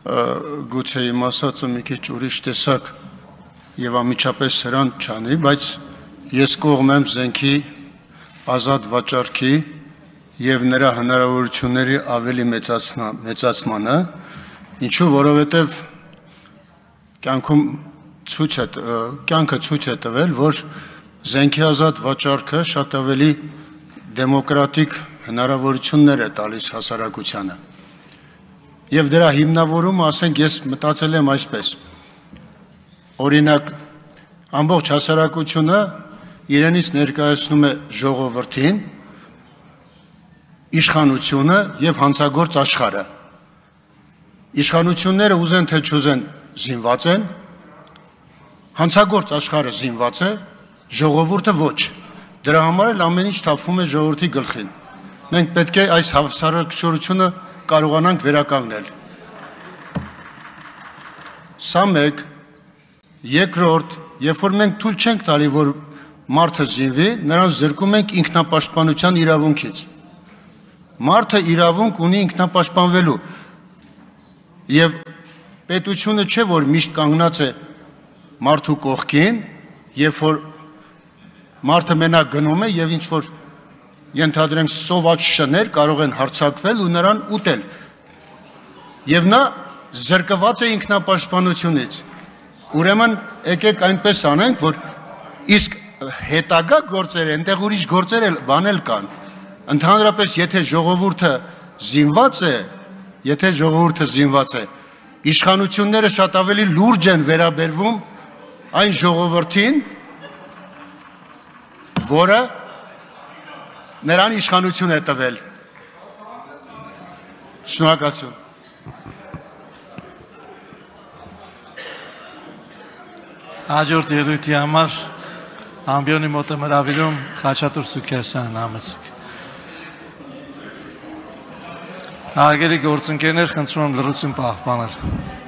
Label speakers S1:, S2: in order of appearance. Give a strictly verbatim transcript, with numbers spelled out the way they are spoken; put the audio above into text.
S1: գուցե իմ ասածը մի քիչ ուրիշ տեսակ եւ ամիջապես սրան չանի, բայց ես կողմ եմ զենքի ազատ վաճառքի եւ նրա հնարավորությունների ավելի մեծացմանը, ինչու որովհետեւ կյանքում ցույց է կյանքը ցույց է տվել, որ զենքի ազատ վաճառքը շատ ավելի դեմոկրատիկ հնարավորություններ է տալիս հասարակությանը։ Եվ դրա հիմնավորումը, ասենք, ես մտածել եմ այսպես. օրինակ, ամբողջ հասարակությունը իրենից ներկայացնում է ժողովրդին, իշխանությունը եւ հանցագործ աշխարհը։ Իշխանությունները ուզեն թե չուզեն զինված են, հանցագործ աշխարհը զինված է, ժողովուրդը ոչ։ Դրա համար էլ ամեն ինչ թափվում է ժողովրդի գլխին։ Մենք պետք է այս հավասարակշռությունը կարողանանք վերականգնել։ Սա մեկ, երկրորդ, երբ որ մենք թույլ չենք տալի, որ մարդը զինվի, նրան զրկում ենք ինքնապաշտպանության իրավունքից։ Մարդը իրավունք ունի ինքնապաշտպանվելու։ Եվ պետությունը չէ, որ միշտ կանգնած է մարդու կողքին, երբ որ մարդը մենակ գնում է եւ ինչ որ ենթադրենք սոված շներ կարող են հարձակվել ու նրան ուտել։ Եվ նա զրկված է ինքնապաշտպանությունից։ Ուրեմն եկեք այնպես անենք, որ իսկ հետագա գործերը, այնտեղ ուրիշ գործեր էլ բանել կան։ Ընդհանրապես, եթե ժողովուրդը զինված է, եթե ժողովուրդը զինված է, իշխանությունները շատ ավելի լուրջ են վերաբերվում այն ժողովրդին, որը նրան իշխանություն է տվել։ Շնորհակալություն։
S2: Հաջորդ ելույթի համար ամբիոնի մոտ եմ հրավիրում Խաչատուր Սուքիասյանն համեցեք։ Հարգելի գործընկերներ, խնդրում եմ լռություն պահպանել։